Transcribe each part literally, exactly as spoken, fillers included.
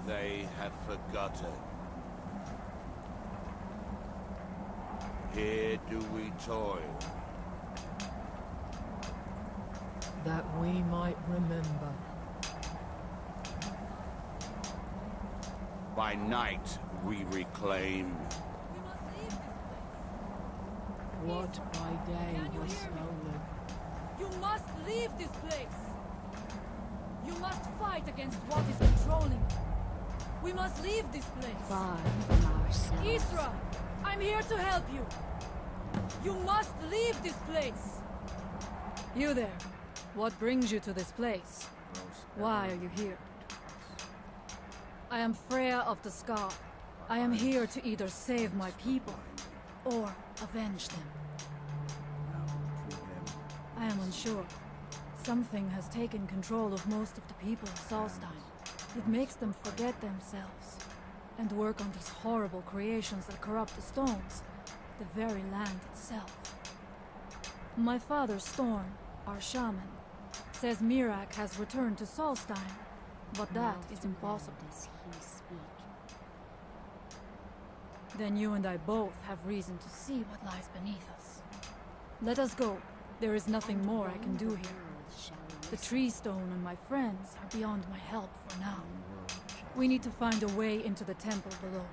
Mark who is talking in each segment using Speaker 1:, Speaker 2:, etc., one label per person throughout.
Speaker 1: they have forgotten. Here do we toil,
Speaker 2: that we might remember.
Speaker 1: by night we reclaim.
Speaker 2: What by day was stolen.
Speaker 3: You must leave this place! You must fight against what is controlling you. We must leave this place.
Speaker 4: Far from ourselves.
Speaker 3: Isra! I'm here to help you! You must leave this place! You there. What brings you to this place? Why are you here? I am Freya of the Skaal. I am here to either save my people, or avenge them. I am unsure. Something has taken control of most of the people of Solstein. It makes them forget themselves, and work on these horrible creations that corrupt the stones, the very land itself. My father, Storm, our shaman, says Miraak has returned to Solstein, but that is impossible.
Speaker 4: Does he speak?
Speaker 3: Then you and I both have reason to see what lies beneath us. Let us go. There is nothing more I can do here. The tree stone and my friends are beyond my help for now. We need to find a way into the temple below.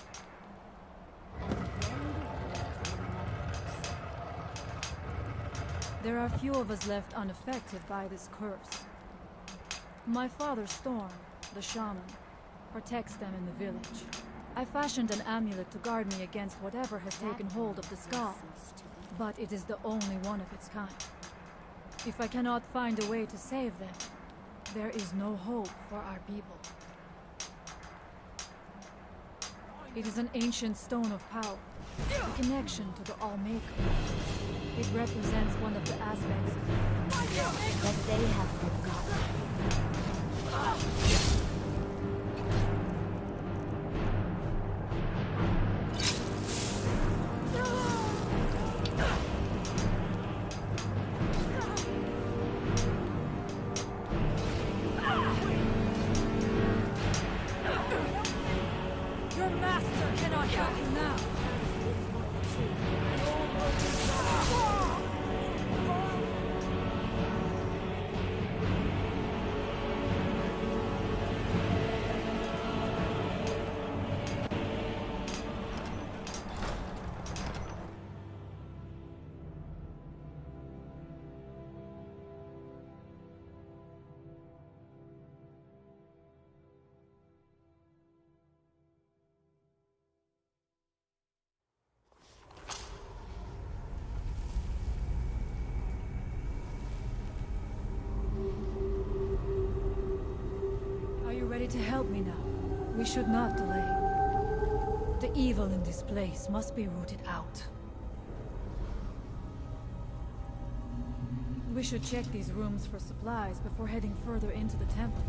Speaker 3: There are few of us left unaffected by this curse. My father, Storm, the shaman, protects them in the village. I fashioned an amulet to guard me against whatever has taken hold of the Skaal, but it is the only one of its kind. If I cannot find a way to save them, there is no hope for our people. It is an ancient stone of power, a connection to the All-Maker. It represents one of the aspects of
Speaker 4: That they have forgotten.
Speaker 3: Your master cannot help you now! Ready to help me now. We should not delay. The evil in this place must be rooted out. We should check these rooms for supplies before heading further into the temple.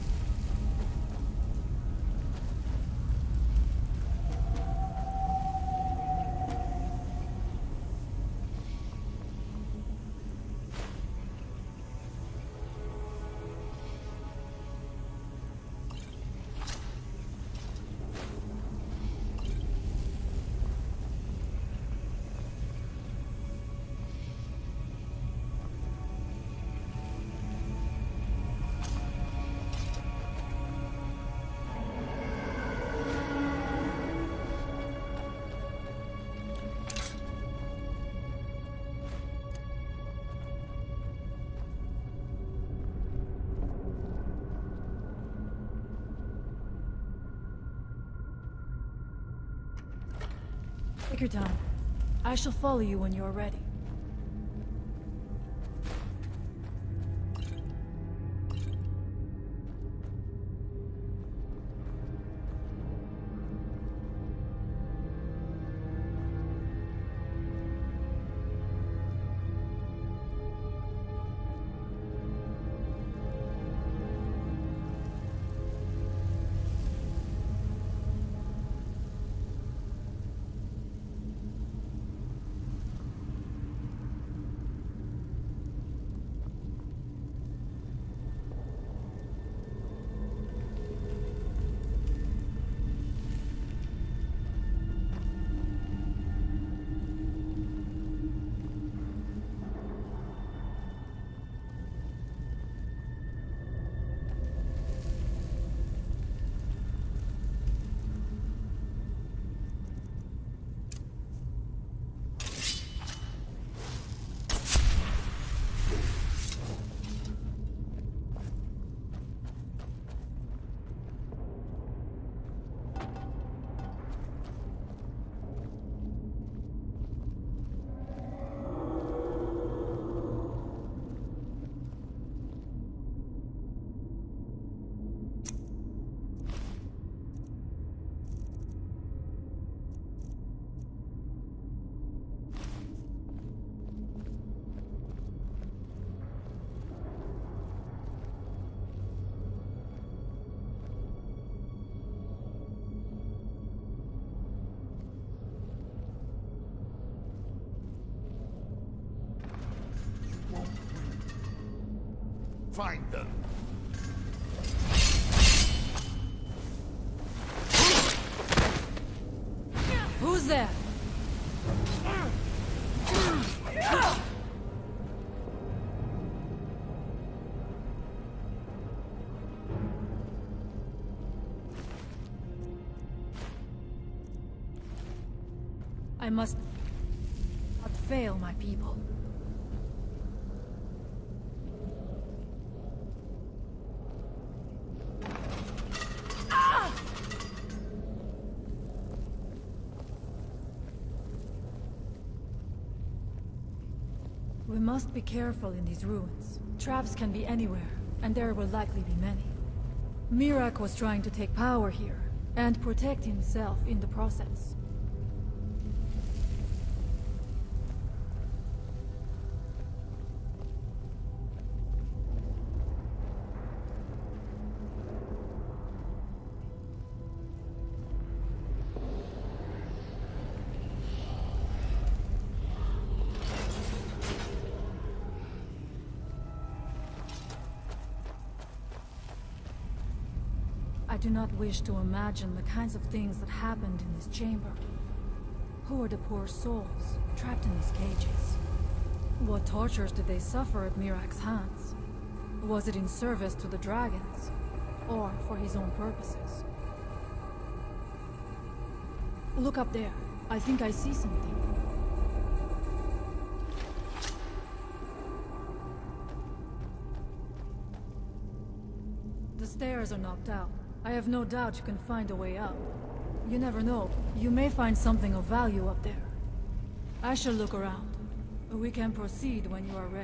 Speaker 3: Take your time. I shall follow you when you are ready.
Speaker 1: Find them.
Speaker 3: Who's there? I must not fail my people. We must be careful in these ruins. Traps can be anywhere, and there will likely be many. Miraak was trying to take power here, and protect himself in the process. I do not wish to imagine the kinds of things that happened in this chamber. Who were the poor souls, trapped in these cages? What tortures did they suffer at Miraak's hands? Was it in service to the dragons, or for his own purposes? Look up there. I think I see something. The stairs are knocked out. I have no doubt you can find a way up. You never know. You may find something of value up there. I shall look around. We can proceed when you are ready.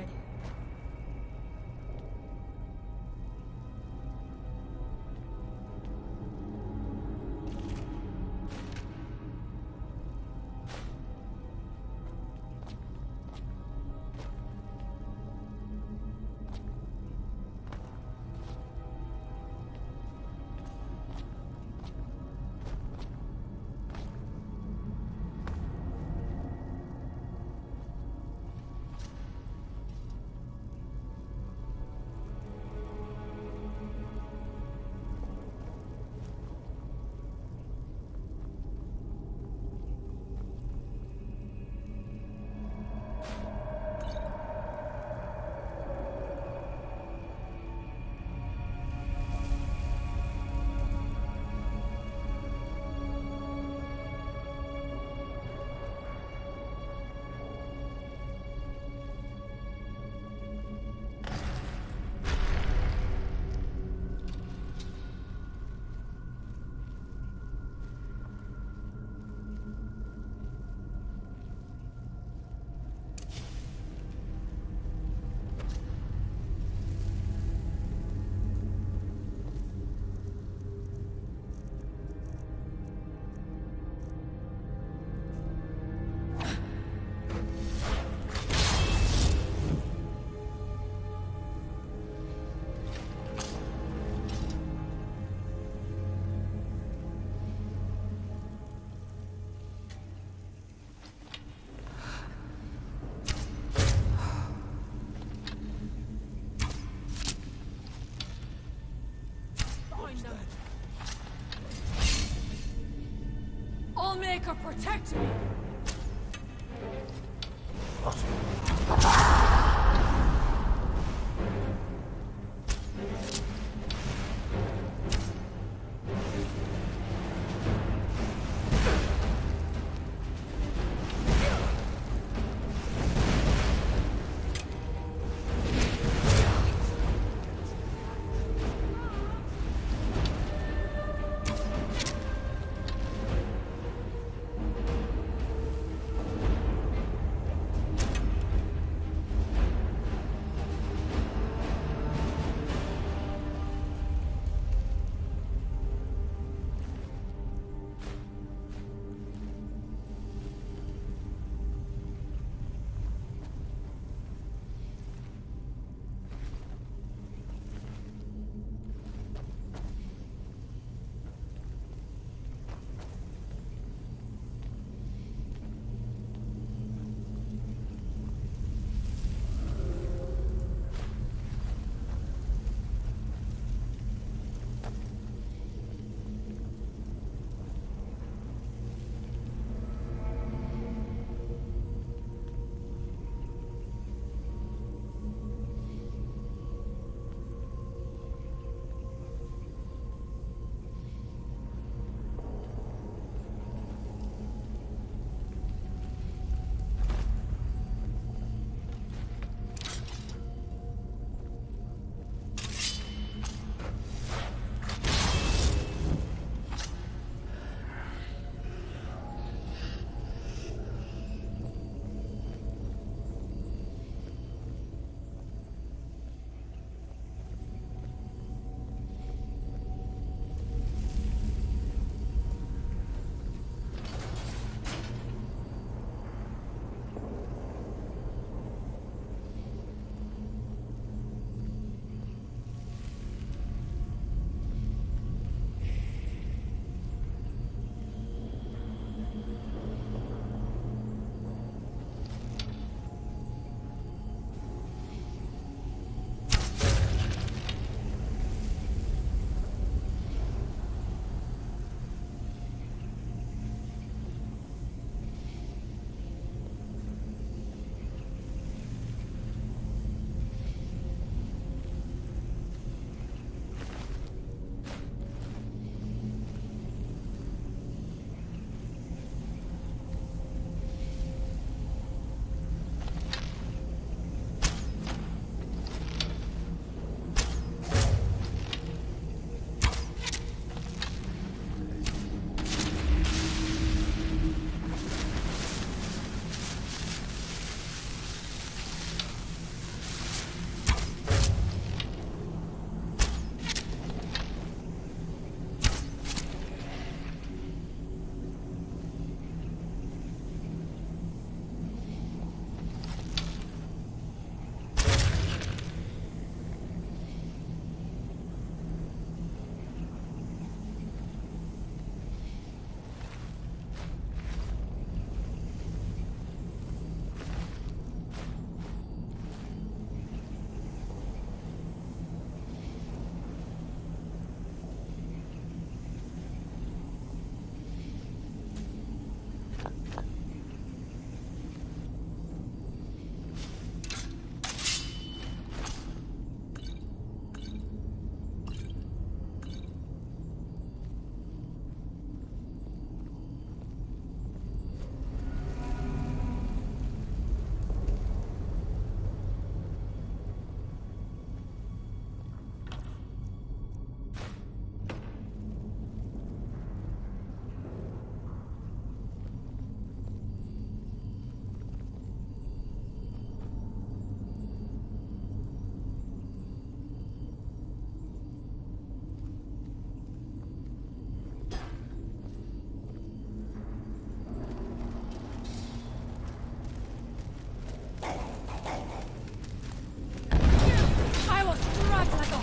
Speaker 3: Allmaker, protect me!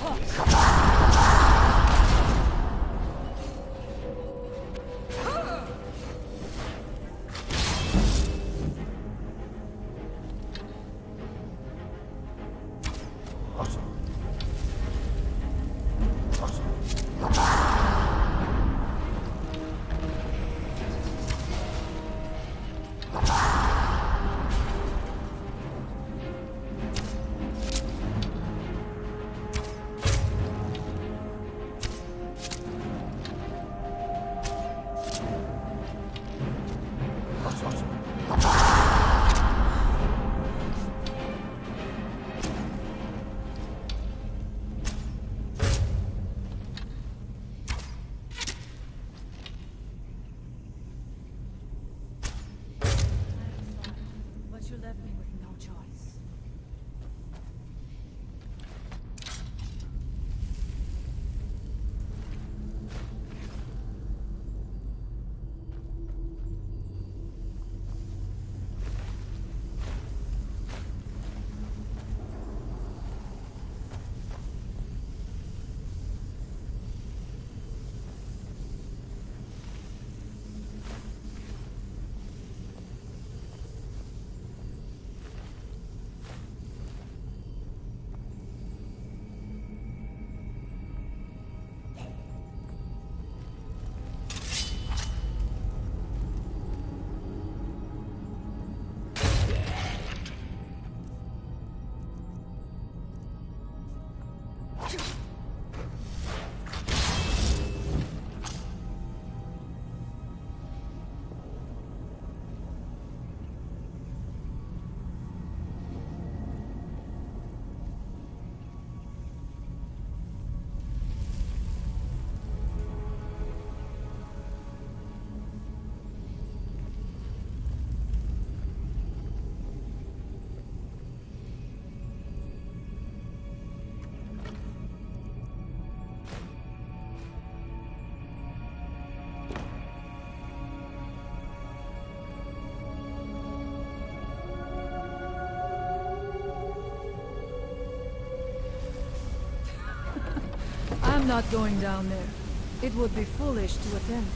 Speaker 3: I'm not going down there. It would be foolish to attempt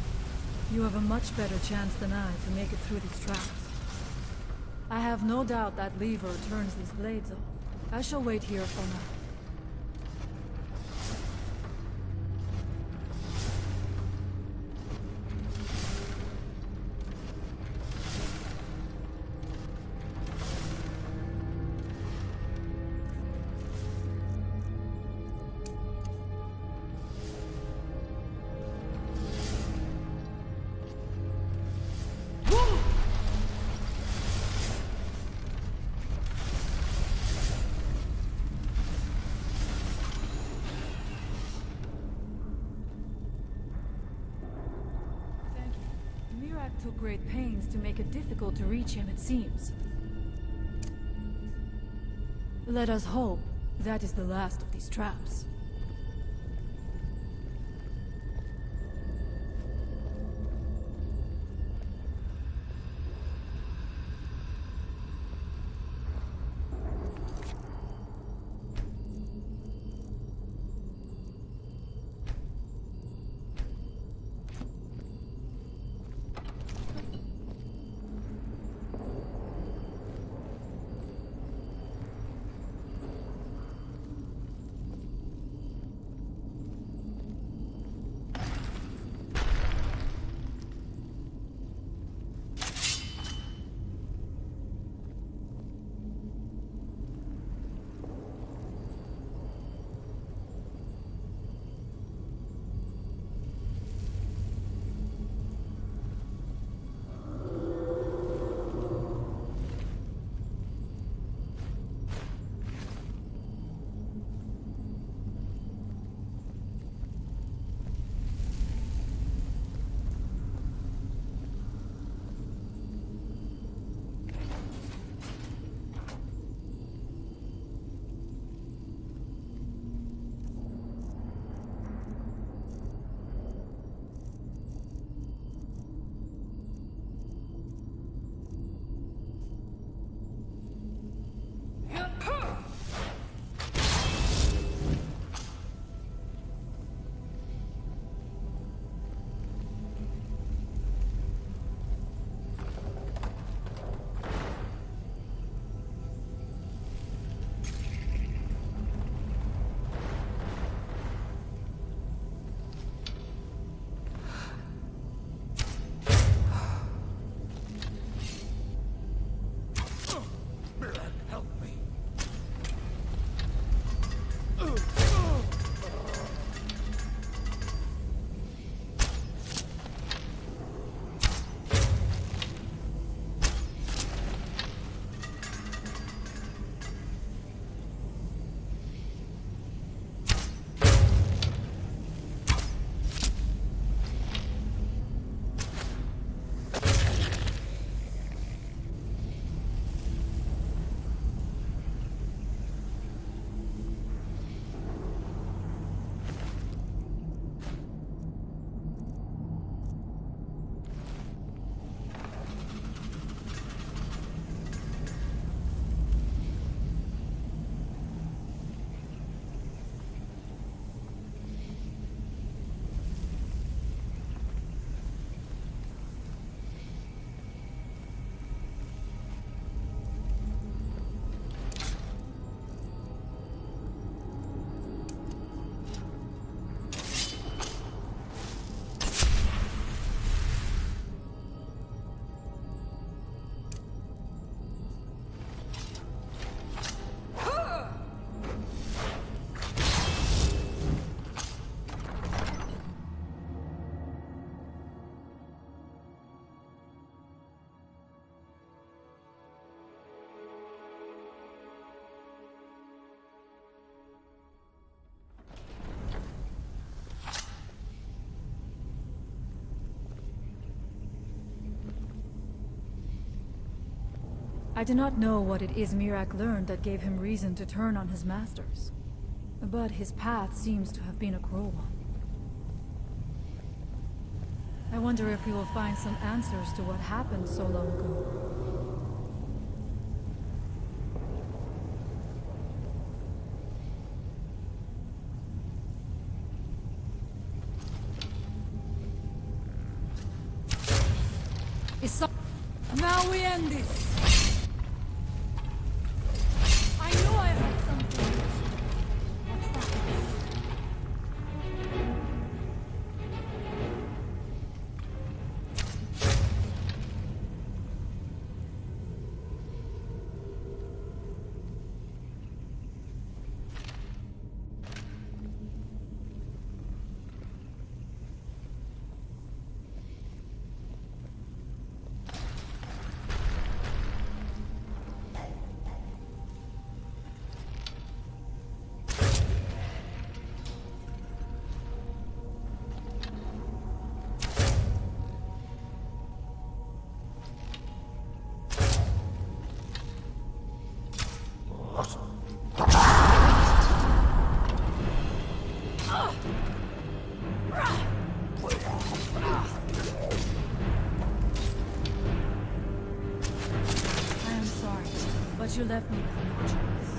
Speaker 3: it. You have a much better chance than I to make it through these traps. I have no doubt that lever turns these blades off. I shall wait here for now. Miraak took great pains to make it difficult to reach him, it seems. Let us hope that is the last of these traps. I do not know what it is Miraak learned that gave him reason to turn on his masters. But his path seems to have been a cruel one. I wonder if we will find some answers to what happened so long ago. Is now we end this! I knew I heard something! What's that? But you left me with no choice.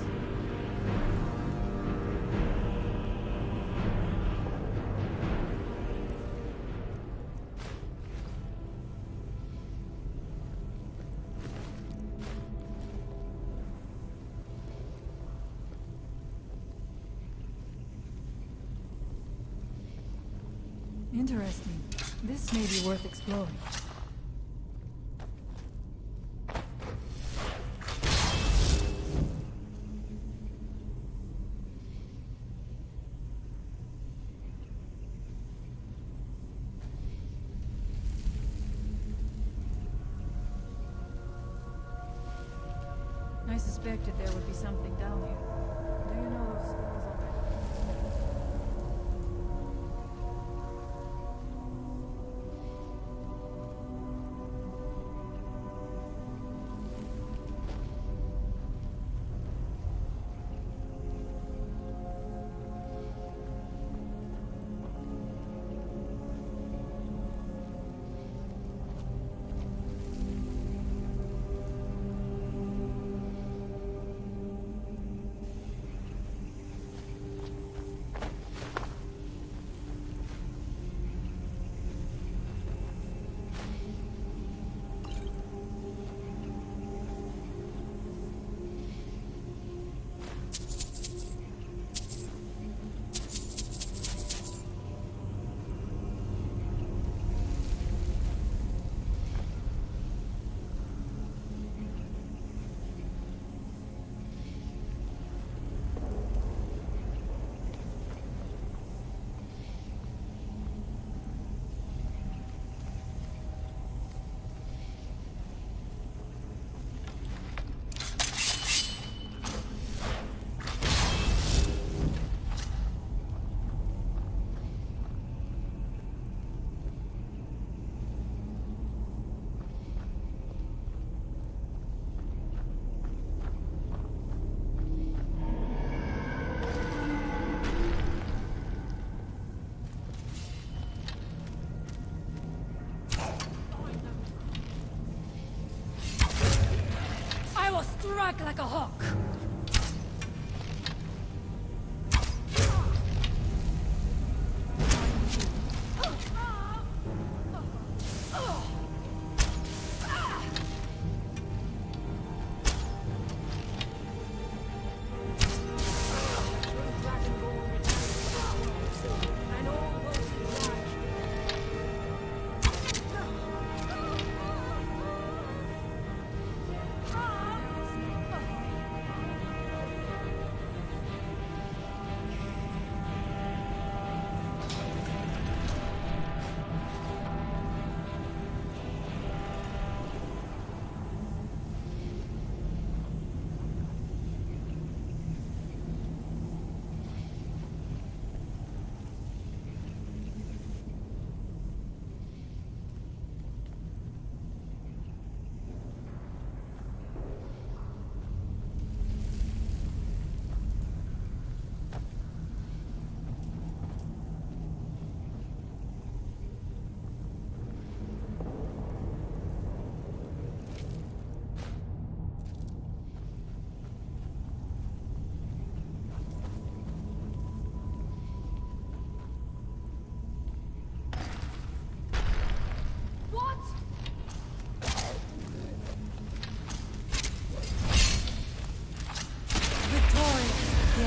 Speaker 3: Interesting. This may be worth exploring. I suspected there would be something down here. Do you know those spells already?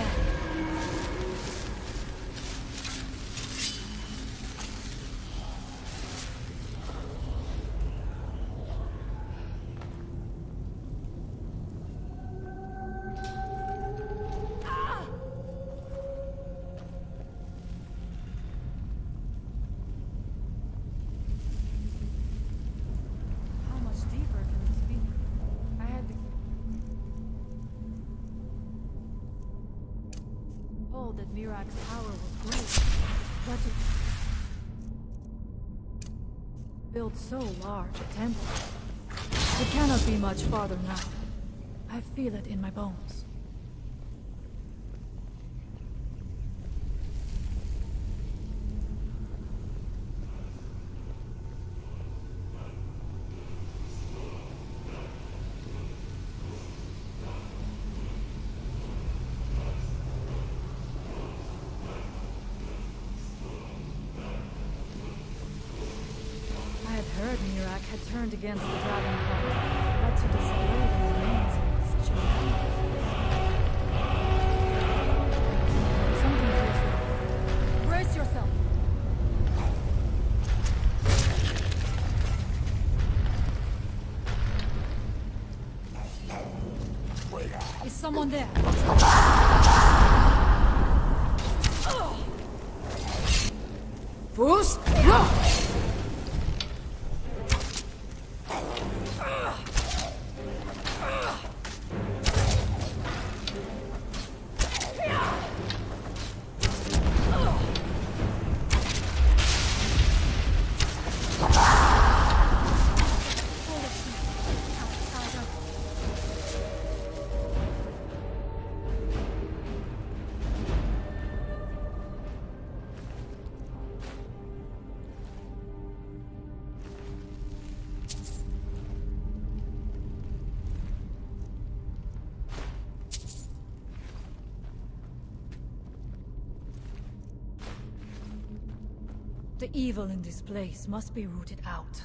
Speaker 3: there. That Miraak's power was great, but to build so large a temple, it cannot be much farther now. I feel it in my bones. Heard Miraak had turned against the dragon cult, but to display the remains in such a manner. Something feels wrong. Brace yourself! Is someone there? Fools! No! The evil in this place must be rooted out.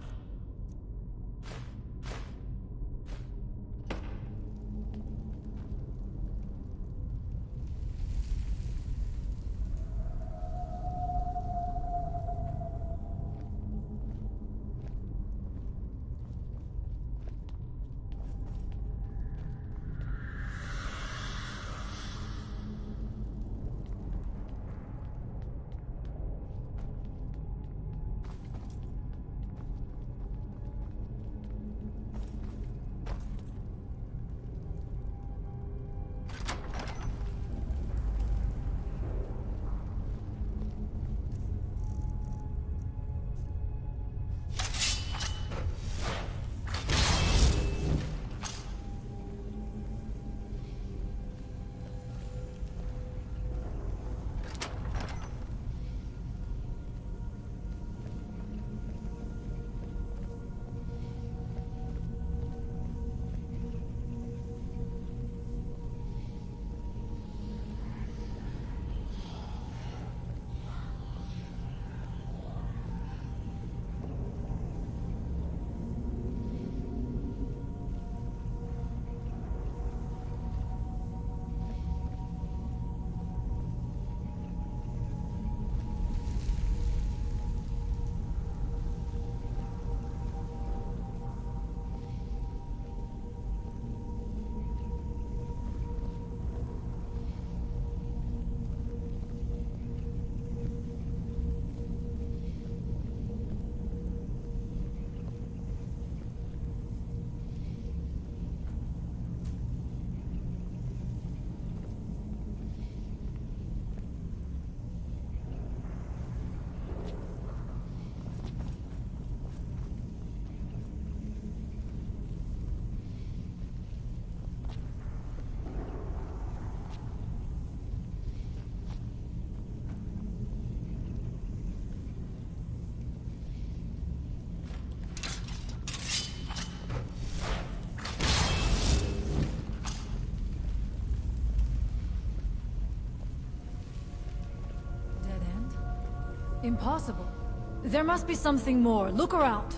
Speaker 3: Impossible. There must be something more. Look around.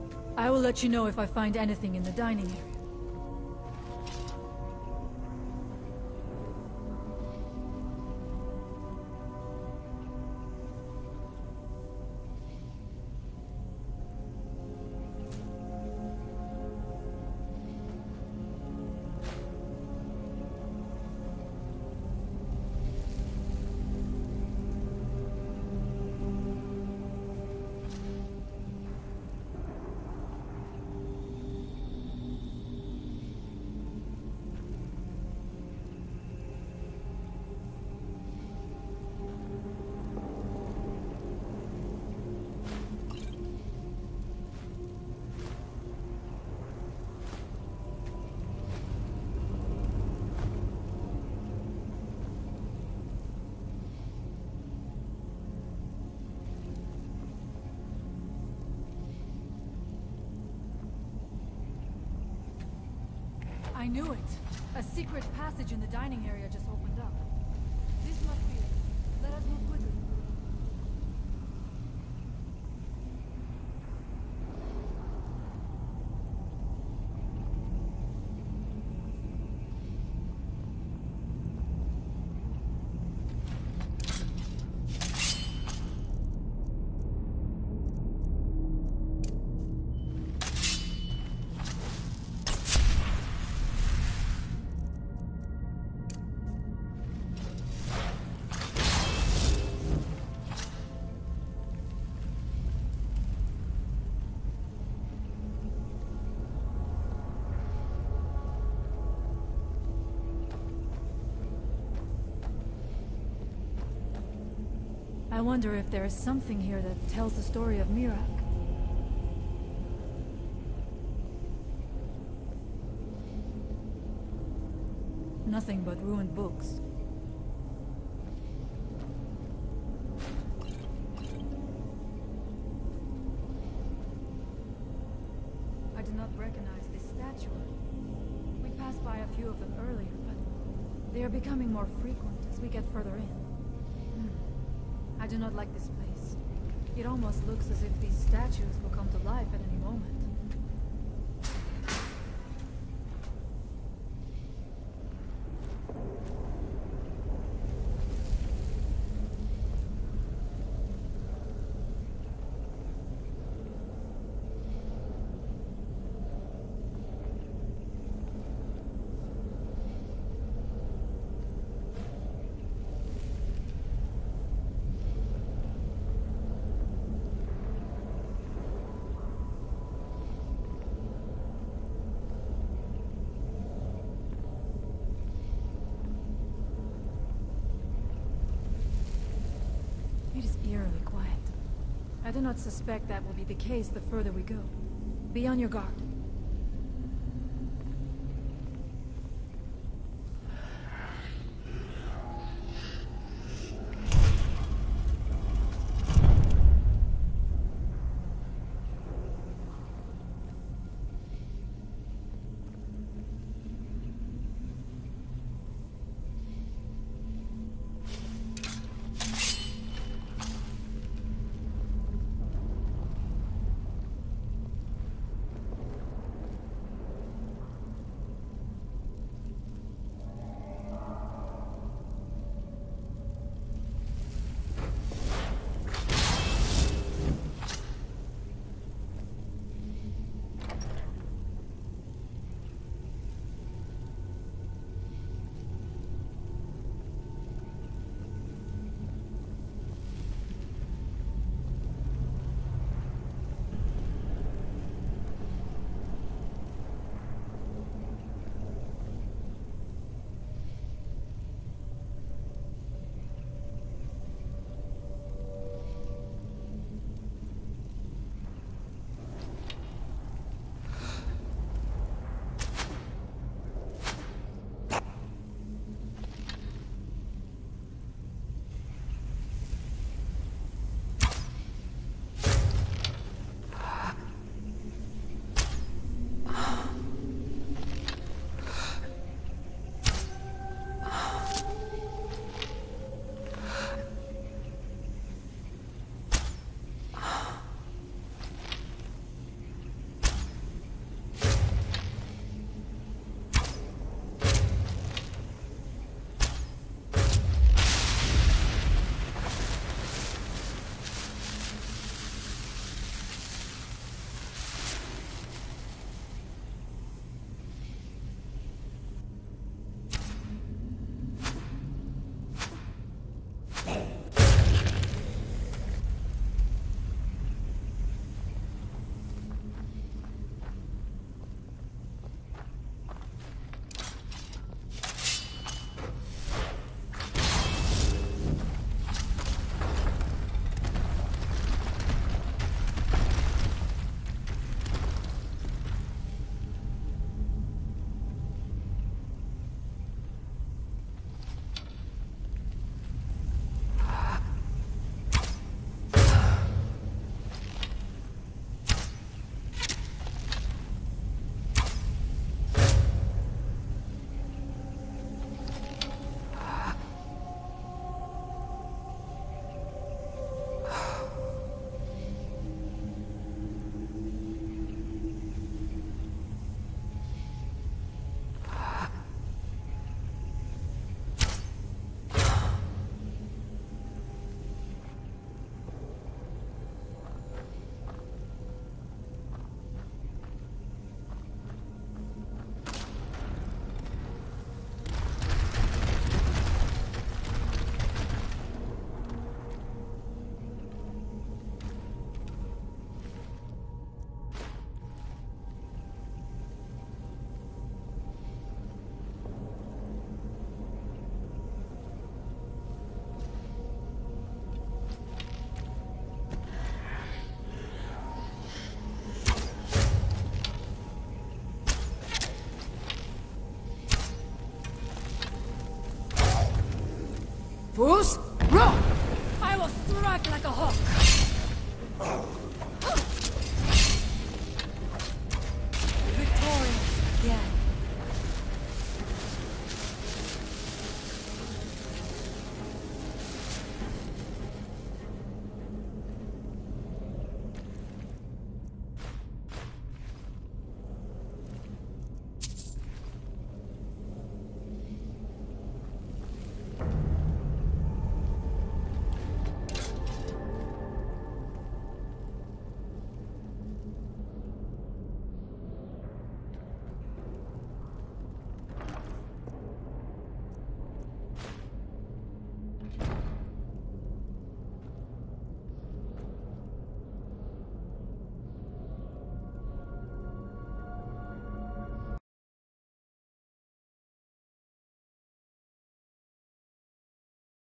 Speaker 3: I will let you know if I find anything in the dining area. knew it! A secret passage in the dining area just opened up. This must be it. Let us move quickly. I wonder if there is something here that tells the story of Miraak. Nothing but ruined books. I do not recognize this statue. We passed by a few of them earlier, but they are becoming more frequent as we get further in. I do not like this place. It almost looks as if these statues will come to life at any moment. It is eerily quiet. I do not suspect that will be the case the further we go. Be on your guard. Fools, run! I will strike like a hawk!